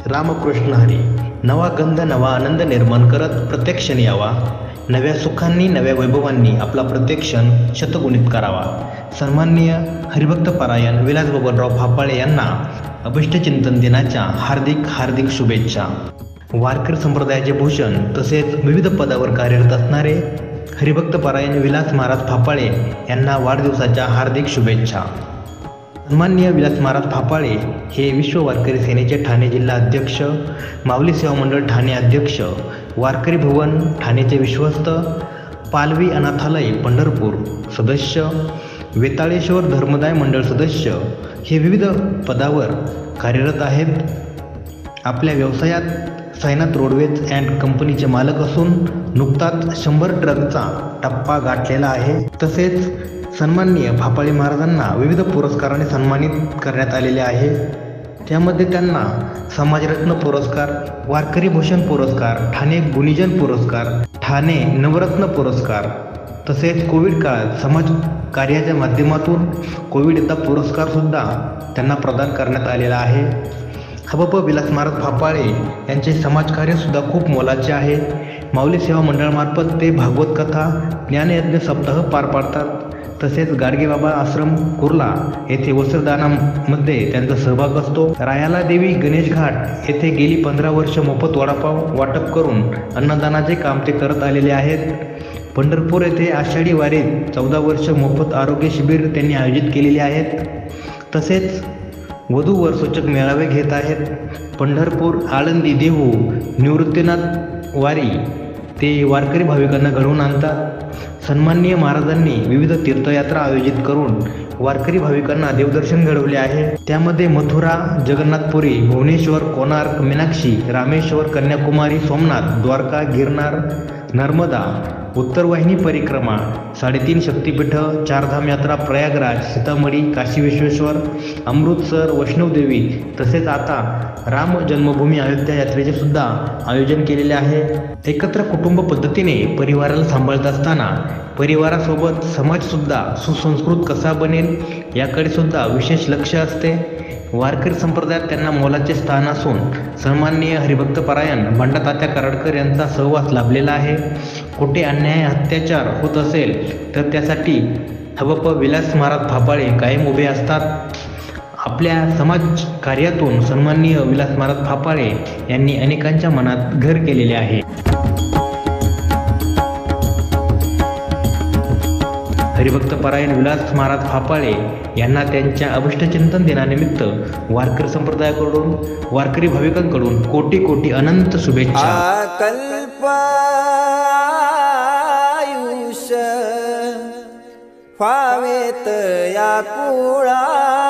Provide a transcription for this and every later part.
रामकृष्ण हरी. नवा गंध नवा आनंद निर्माण करत प्रत्येक क्षणी यावा. नव्या सुखांनी नव्या वैभवांनी आपला प्रत्येक क्षण शतगुणित करावा. सन्माननीय हरिभक्त पारायण विलास बबनराव फापाळे यांना अभिष्टचिंतन दिनाच्या हार्दिक हार्दिक शुभेच्छा. वारकरी संप्रदायाचे भूषण तसेच विविध पदावर कार्यरत असणारे हरिभक्त पारायण विलास महाराज फापाळे यांना वाढदिवसाच्या हार्दिक शुभेच्छा. सन्माननीय विलास महाराज फापाळे हे विश्व वारकरी सेनेचे ठाणे जिल्हा अध्यक्ष, माऊली सेवा मंडळ ठाणे अध्यक्ष, वारकरी भवन ठाणेचे विश्वस्त, पालवी अनाथालय पंढरपूर सदस्य, वेताळेश्वर धर्मदाय मंडळ सदस्य हे विविध पदावर कार्यरत आहेत. आपल्या व्यवसायात साईनाथ रोडवेज अँड कंपनीचे मालक असून नुकताच 100 ट्रकचा टप्पा गाठलेला आहे. तसेच सन्माननीय फापाळे महाराजांना विविध पुरस्काराने सन्मानित करण्यात आलेले आहे. त्यामध्ये त्यांना समाजरत्न पुरस्कार, वारकरी भूषण पुरस्कार, ठाणे गुणीजन पुरस्कार, ठाणे नवरत्न पुरस्कार तसेच कोविड काळात समाज कार्याच्या माध्यमातून कोविड योद्धा पुरस्कारसुद्धा त्यांना प्रदान करण्यात आलेला आहे. हबप विलास महाराज फापाळे यांचे समाजकार्यसुद्धा खूप मोलाचे आहे. माऊली सेवा मंडळामार्फत ते भागवत कथा, ज्ञानयज्ञ सप्ताह पार पाडतात. तसेच गाडगेबाबा आश्रम कुर्ला येथे वस्त्रदानामध्ये त्यांचा सहभाग असतो. रायाला देवी गणेश घाट येथे गेली 15 वर्ष मोफत वडापाव वाटप करून अन्नदानाचे काम ते करत आलेले आहेत. पंढरपूर येथे आषाढी वारीत 14 वर्ष मोफत आरोग्य शिबिर त्यांनी आयोजित केलेले आहेत. तसेच वधूवर सूचक मेळावे घेत आहेत. पंढरपूर, आळंदी, देहू निवृत्तीनाथ वारी ते वारकरी भाविकांना घडवून आणतात. सन्माननीय महाराजांनी विविध तीर्थयात्रा आयोजित करून वारकरी भाविकांना देवदर्शन घडवले आहे. त्यामध्ये मथुरा, जगन्नाथपुरी, भुवनेश्वर, कोणार्क, मीनाक्षी, रामेश्वर, कन्याकुमारी, सोमनाथ, द्वारका, गिरनार, नर्मदा, उत्तरवाहिनी परिक्रमा, 3.5 शक्तिपीठ, 4 धाम यात्रा, प्रयागराज, सीतामढी, काशी विश्वेश्वर, अमृतसर, वैष्णवदेवी तसेच आता राम जन्मभूमी अयोध्या यात्रेचे सुद्धा आयोजन केलेले आहे. एकत्र कुटुंब पद्धतीने परिवाराला सांभाळत असताना परिवारासोबत समाजसुद्धा सुसंस्कृत कसा बनेल याकडे सुद्धा विशेष लक्ष असते. वारकरी संप्रदायात त्यांना मोलाचे स्थान असून सन्माननीय हरिभक्त पारायण बंडा तात्या कराडकर यांचा सहवास लाभलेला आहे. कुठे अन्याय अत्याचार होत असेल तर त्यासाठी हबप विलास महाराज फापाळे कायम उभे असतात. आपल्या समाज कार्यातून सन्माननीय विलास महाराज फापाळे यांनी अनेकांच्या मनात घर केलेले आहे. हरिभक्त पारायण विलास महाराज फापाळे यांना त्यांच्या अभिष्टचिंतन दिनानिमित्त वारकरी संप्रदायाकडून, वारकरी भाविकांकडून कोटी कोटी अनंत शुभेच्छा. कल्पायुष फावेत या कुळा,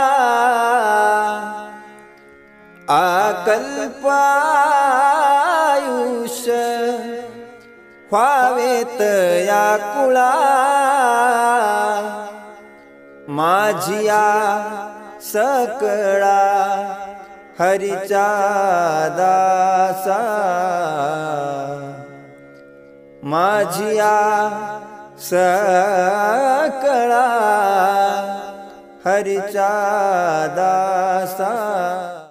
अकल्पायुष फावेत या कुळा, माझिया सकळा हरीचा दासा, माझिया सकळा हरीचा दासा.